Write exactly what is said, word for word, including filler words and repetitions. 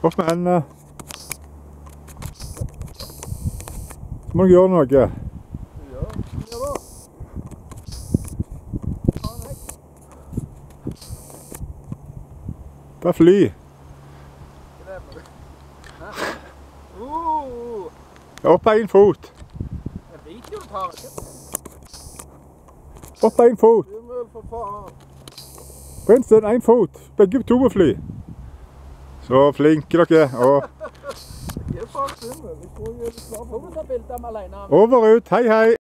Opp med hendene. Så må du gjøre noe. Ja, gjør da. Det er fly. Uh, Opp på en fot. jeg vet jo du tar det. Opp på en fot. Himmel for faen. Prinsen, en fot. Begge to må fly. Så flinke dere er. Og Jeg er faktisk himmel. Jeg tror jeg er klar for å ta bilder med alene. over ut. Hei, hei.